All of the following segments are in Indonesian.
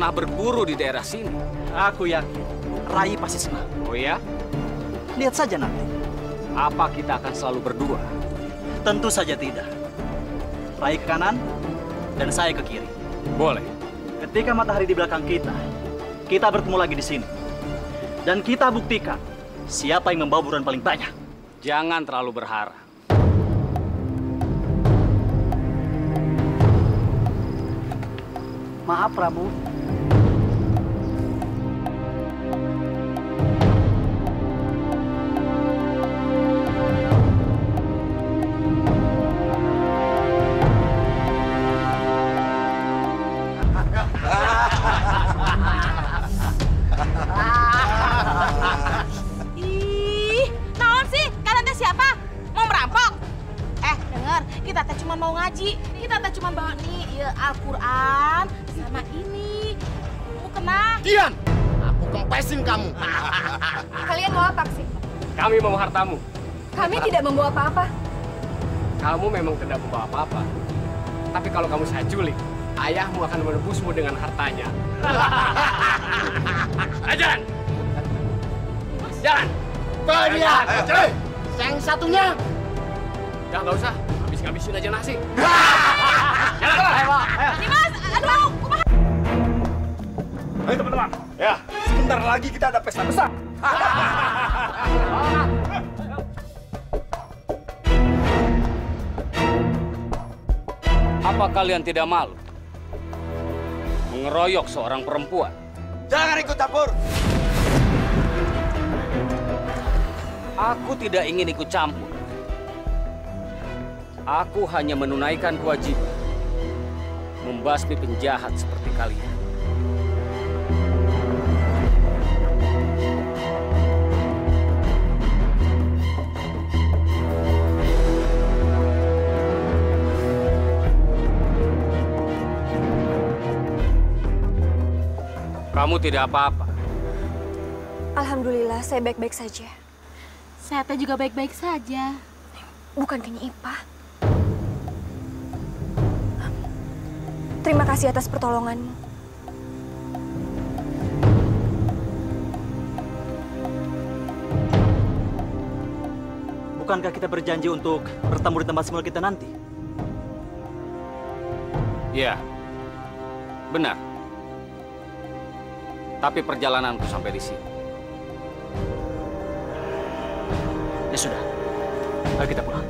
pernah berburu di daerah sini. Aku yakin Rai pasti senang. Oh ya? Lihat saja nanti. Apa kita akan selalu berdua? Tentu saja tidak. Rai ke kanan dan saya ke kiri. Boleh. Ketika matahari di belakang kita bertemu lagi di sini. Dan kita buktikan siapa yang membawa buruan paling banyak. Jangan terlalu berharap. Maaf, Prabu. Ih, naon sih? Kalian teh siapa? Mau merampok? Denger, kita teh cuma mau ngaji. Kita teh cuma bawa nih Al-Quran sama ini. Mau kena? Diam! Aku kempesin kamu. Kalian mau apa sih? Kami mau hartamu. Kami tidak membawa apa-apa. Kamu memang tidak membawa apa-apa. Tapi kalau kamu saya culik, ayahmu akan menebusmu dengan hartanya. Ayo jalan! Jalan! Bawa dia! Yang satunya. Nggak usah. Habis-habisin aja nasi. Jalan! Ayo, ayo. Dimas, aduh, kumaha? Ayo teman-teman. Ya, sebentar lagi kita ada pesta besar. Apa kalian tidak malu mengeroyok seorang perempuan? Jangan ikut campur. Aku tidak ingin ikut campur. Aku hanya menunaikan kewajiban membasmi penjahat seperti kalian. Kamu tidak apa-apa. Alhamdulillah, saya baik-baik saja. Saya teh juga baik-baik saja. Bukan Nyi Ipah. Terima kasih atas pertolonganmu. Bukankah kita berjanji untuk bertemu di tempat semula kita nanti? Ya, benar. Tapi perjalananku sampai di sini. Ya sudah, ayo kita pulang.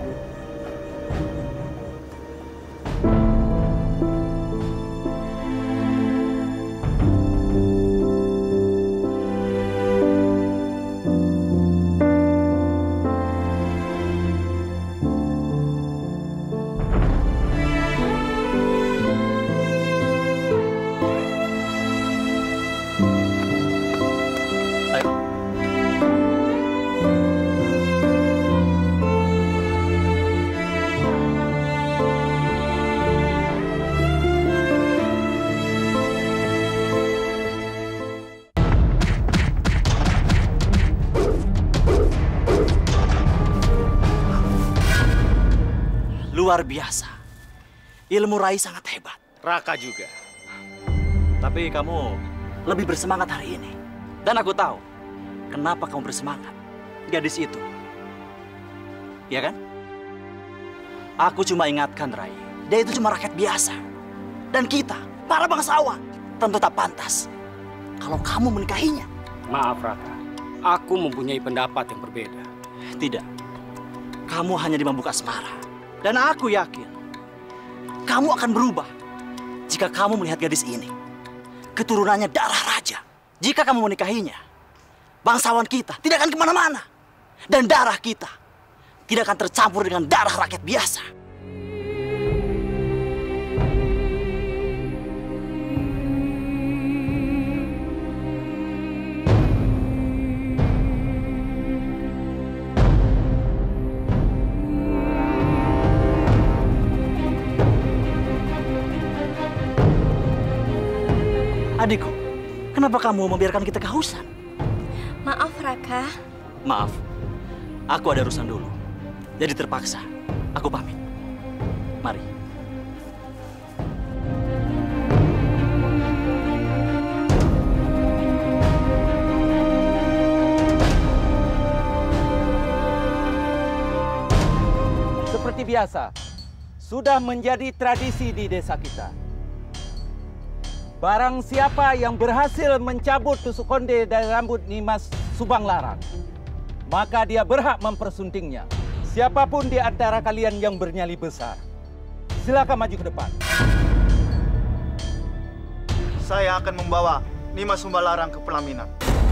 Luar biasa. Ilmu Rai sangat hebat. Raka juga. Tapi kamu lebih bersemangat hari ini. Dan aku tahu kenapa kamu bersemangat. Gadis itu. Iya kan? Aku cuma ingatkan Rai, dia itu cuma rakyat biasa. Dan kita, para bangsawan, tentu tak pantas kalau kamu menikahinya. Maaf Raka, aku mempunyai pendapat yang berbeda. Tidak. Kamu hanya di Mambuka Asmara. Dan aku yakin, kamu akan berubah jika kamu melihat gadis ini. Keturunannya darah raja. Jika kamu menikahinya, bangsawan kita tidak akan kemana-mana. Dan darah kita tidak akan tercampur dengan darah rakyat biasa. Adikku, kenapa kamu membiarkan kita kehausan? Maaf, Raka. Maaf, aku ada urusan dulu. Jadi terpaksa, aku pamit. Mari. biasa. Sudah menjadi tradisi di desa kita. Barang siapa yang berhasil mencabut tusuk konde dari rambut Nimas Subanglarang, maka dia berhak mempersuntingnya. Siapapun di antara kalian yang bernyali besar, silakan maju ke depan. Saya akan membawa Nimas Subanglarang ke pelaminan.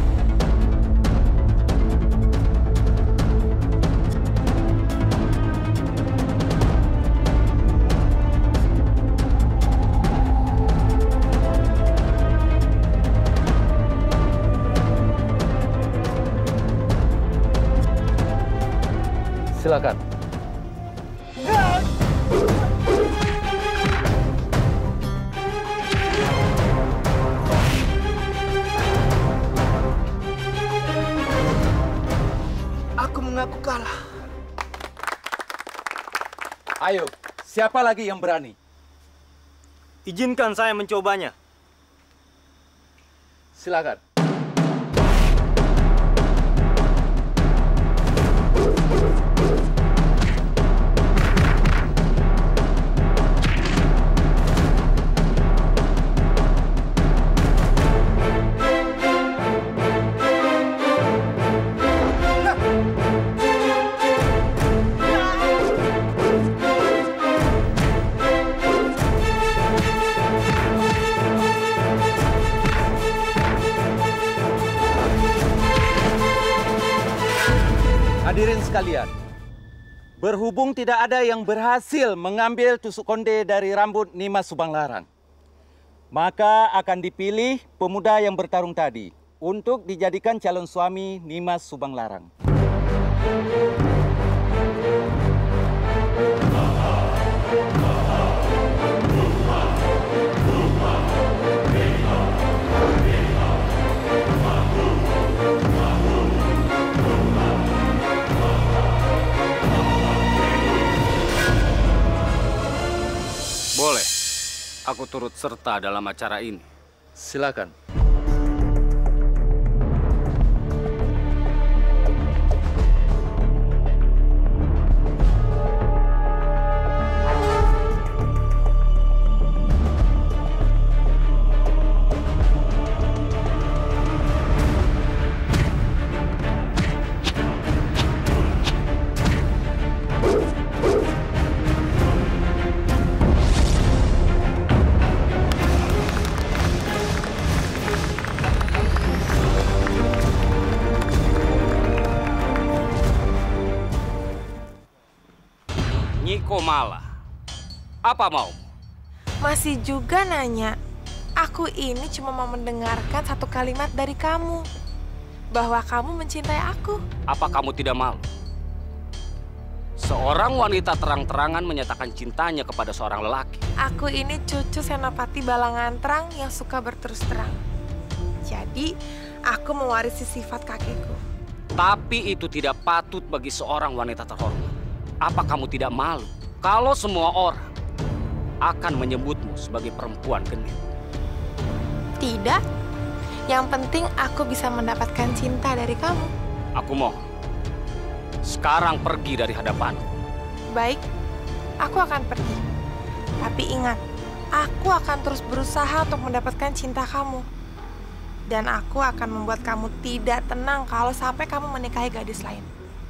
Silakan. Aku mengaku kalah. Ayo, siapa lagi yang berani? Izinkan saya mencobanya. Silakan. Hadirin sekalian, berhubung tidak ada yang berhasil mengambil tusuk konde dari rambut Nimas Subanglarang, maka akan dipilih pemuda yang bertarung tadi untuk dijadikan calon suami Nimas Subanglarang. Boleh, aku turut serta dalam acara ini. Silakan. Nyiko malah. Apa mau? Masih juga nanya. Aku ini cuma mau mendengarkan satu kalimat dari kamu. Bahwa kamu mencintai aku. Apa kamu tidak malu? Seorang wanita terang-terangan menyatakan cintanya kepada seorang lelaki. Aku ini cucu Senopati Balangantrang yang suka berterus terang. Jadi, aku mewarisi sifat kakekku. Tapi itu tidak patut bagi seorang wanita terhormat. Apa kamu tidak malu kalau semua orang akan menyebutmu sebagai perempuan genit? Tidak. Yang penting aku bisa mendapatkan cinta dari kamu. Aku mohon, sekarang pergi dari hadapanku. Baik, aku akan pergi. Tapi ingat, aku akan terus berusaha untuk mendapatkan cinta kamu. Dan aku akan membuat kamu tidak tenang kalau sampai kamu menikahi gadis lain.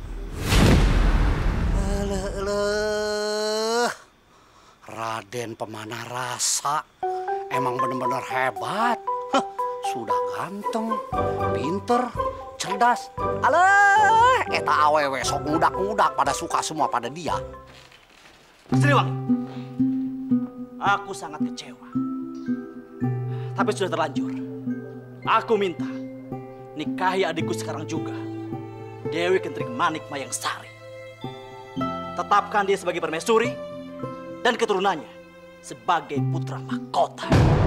Raden Pemanah Rasa emang bener-bener hebat. Hah, sudah ganteng, pinter, cerdas. Alah, eta awewe sok ngudak-ngudak pada suka semua pada dia. Siliwangi, aku sangat kecewa. Tapi sudah terlanjur. Aku minta nikahi adikku sekarang juga, Dewi Kentring Manik Mayang Sari. Tetapkan dia sebagai permaisuri dan keturunannya sebagai putra mahkota.